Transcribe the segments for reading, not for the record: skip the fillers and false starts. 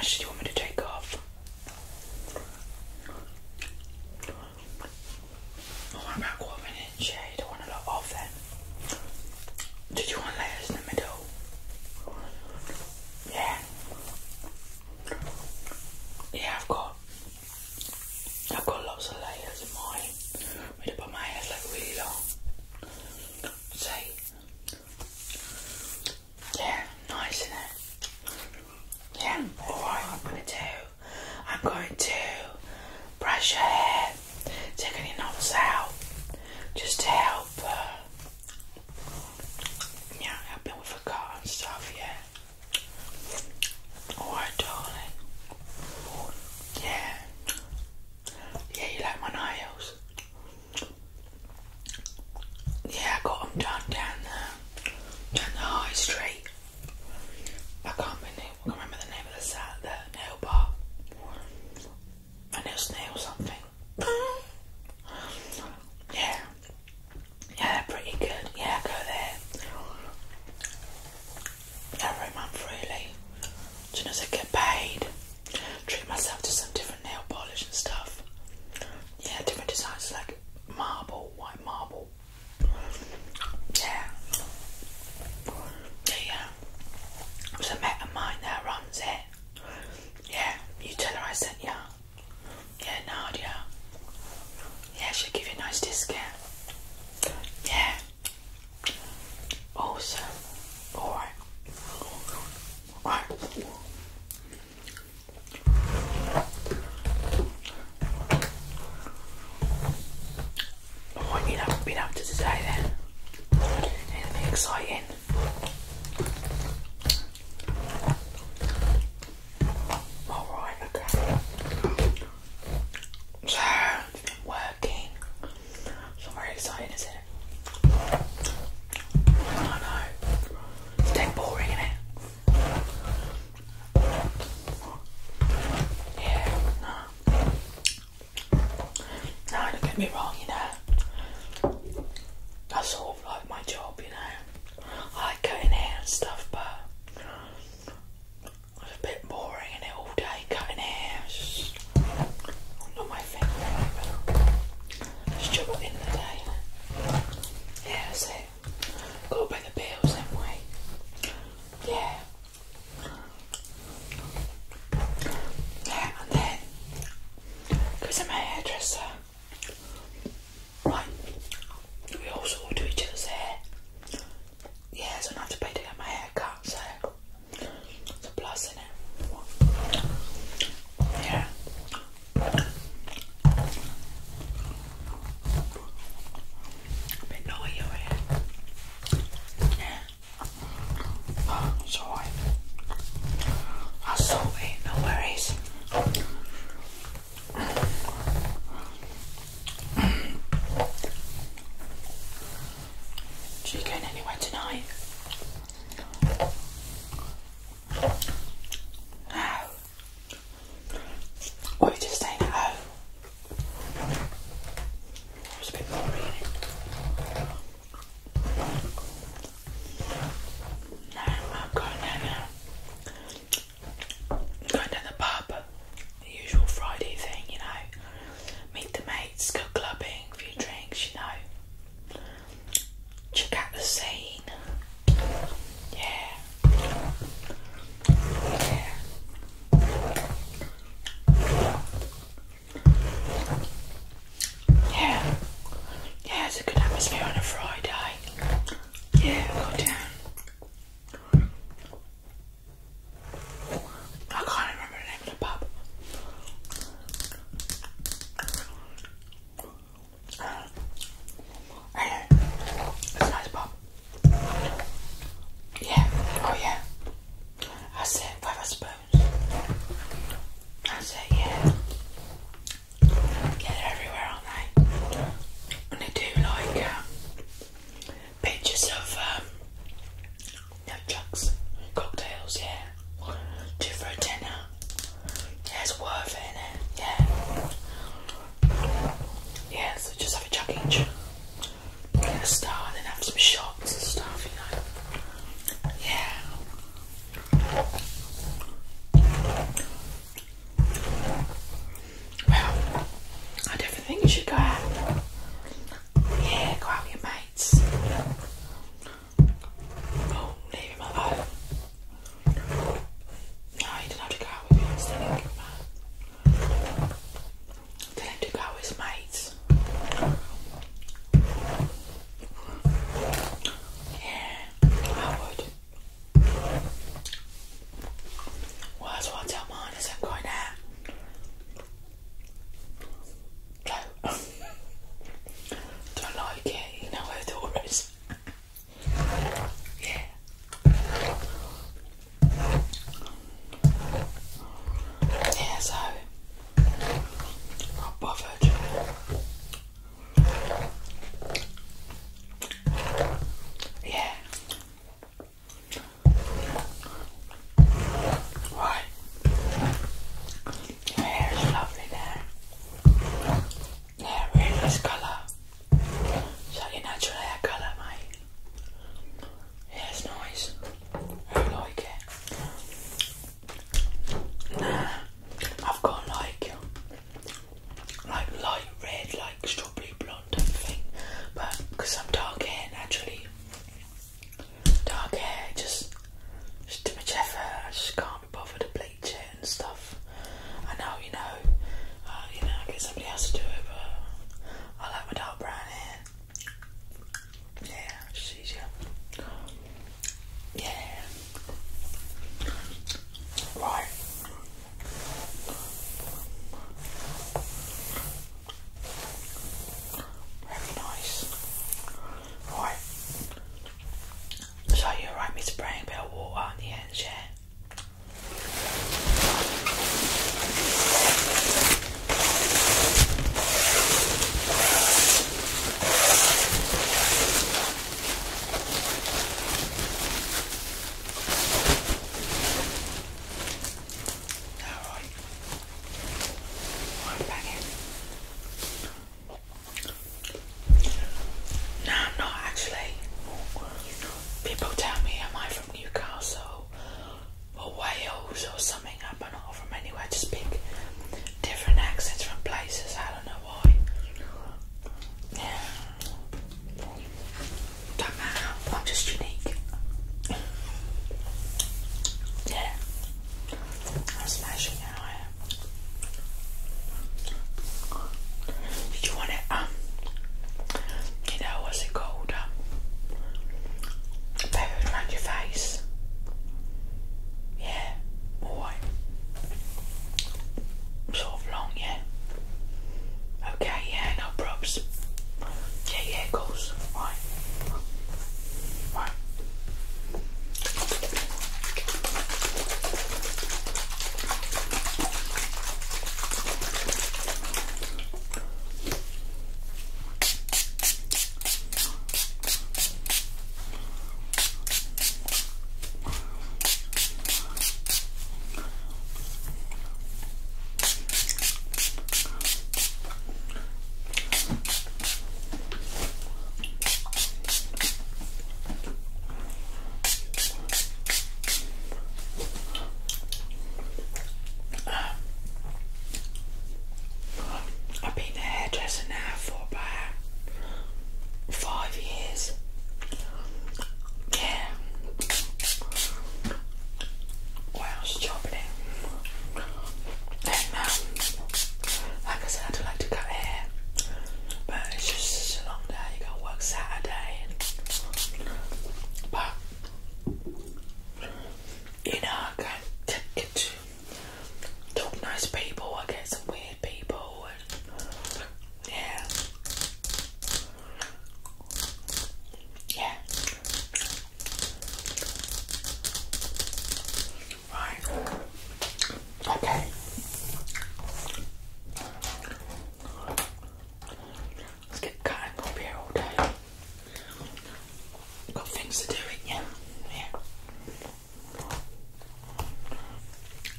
much do you want me to take off? Oh, about 1/4 inch, yeah, you don't want a lot off then. Did you want layers in the middle? Yeah. Yeah, I've got lots of layers in mine. But my hair's like really long. See? Yeah, nice, isn't it? Yeah. Alright, I'm going to brush your hair, take any knots out, just to help help it with the cut and stuff, yeah. Alright, darling. Yeah. Yeah, you like my nails? Yeah, I got them done down the high street. I can't remember the name of the salon.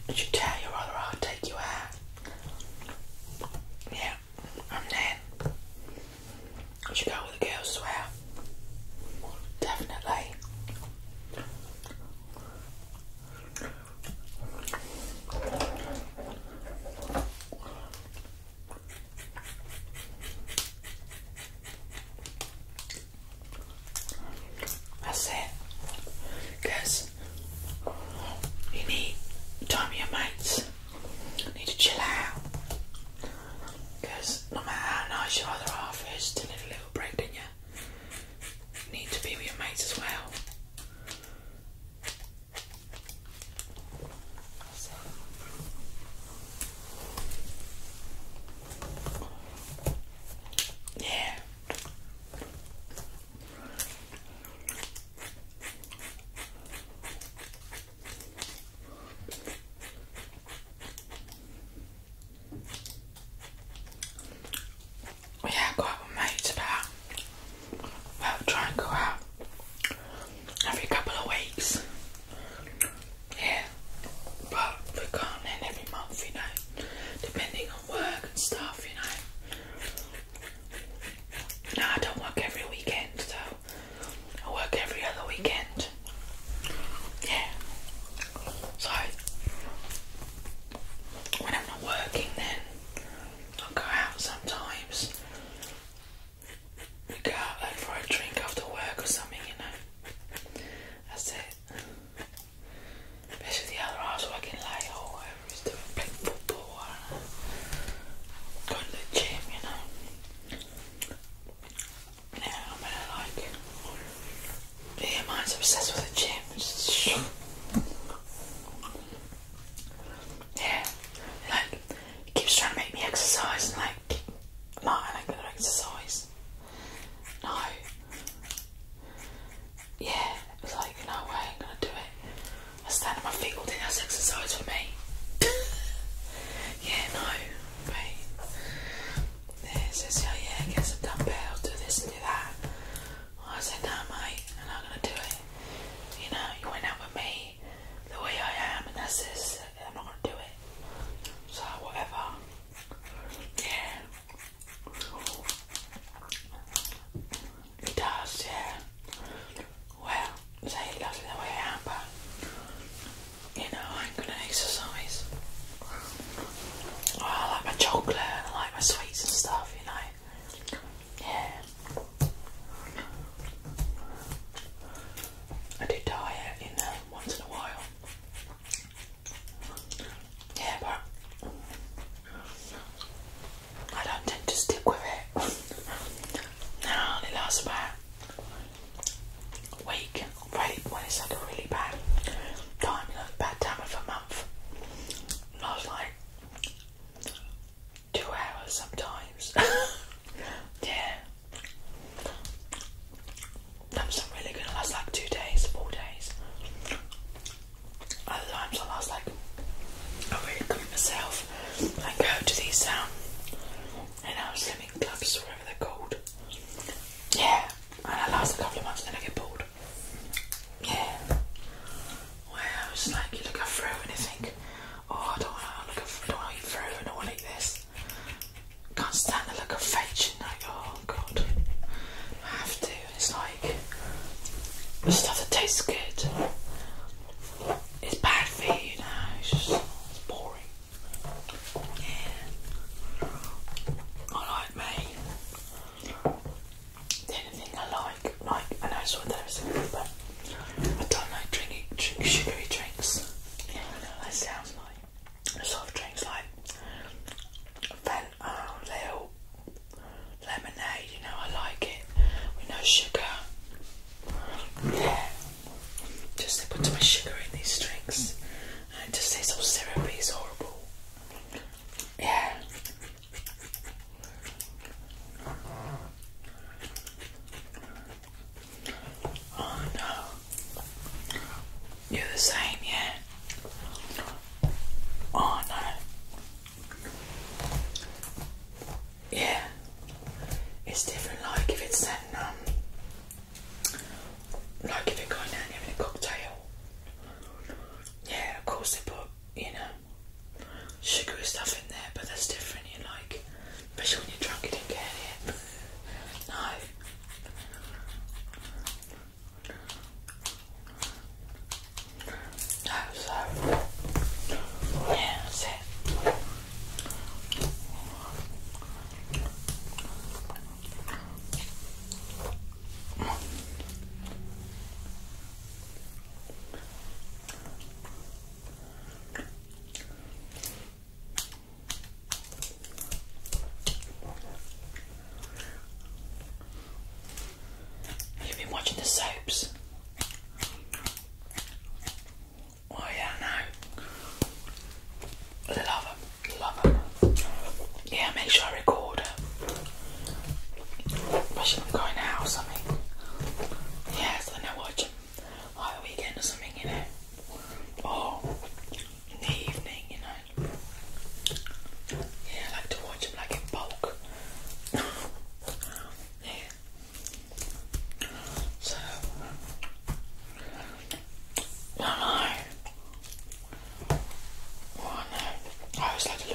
Would you tell your brother I'll take you out? Yeah, and then would you go with the girls as well? Definitely. That's it. Because you need time with your mates. you know, sugary stuff in there, but that's different. You like, especially when you're drunk, you don't get it. No. No, so yeah, that's it. You've been watching the soaps? Oh yeah, I know. Love them. Yeah, make sure I record it. Especially when I'm going out or something. Yeah, so then I watch them like a weekend or something, you know. Or in the evening, you know. Yeah, I like to watch them like in bulk. Yeah. So, I don't know. Oh, I know. I always like to